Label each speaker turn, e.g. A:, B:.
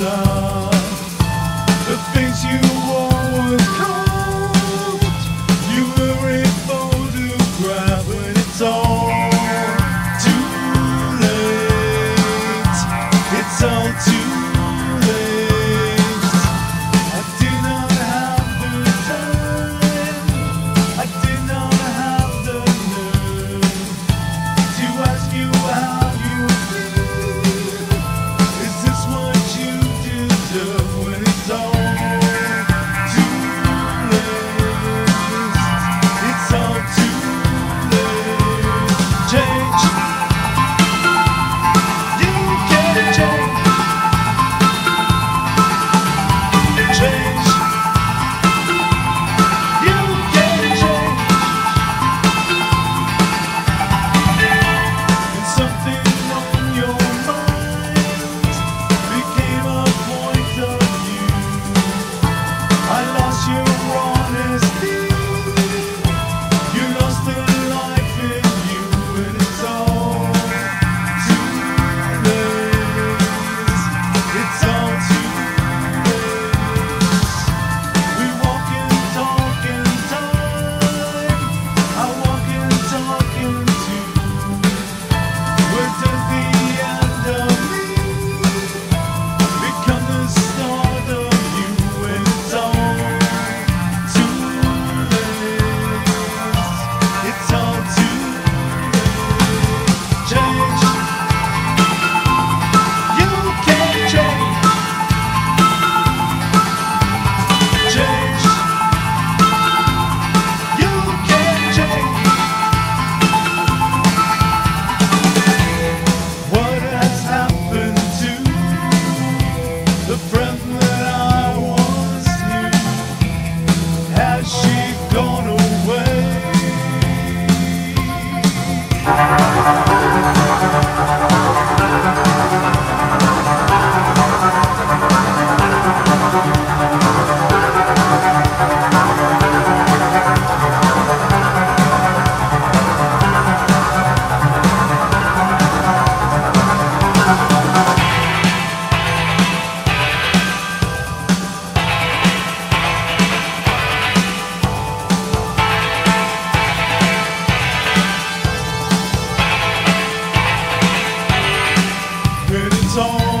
A: love. The things you always called, you were in photograph, but it's all too late. It's all too late. I did not have the time, I did not have the nerve to ask you how you feel. Is this what you deserve when it's all too late? It's all too late. Change. You can change. Change. You can change. And something on your mind became a point of view. I lost your honesty. You lost the life in you, and it's all too late. It's all too late. We walk and talk in time. I walk and talk into. Where does the end of me become the start of you? And it's all too late. It's all too late. Change. You can change. Change. You can change. What has happened to the friend that I once knew? Has she gone away? When it's all